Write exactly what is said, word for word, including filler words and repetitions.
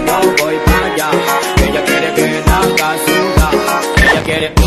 no voy para allá. Ella quiere que la haga sudar. Ella quiere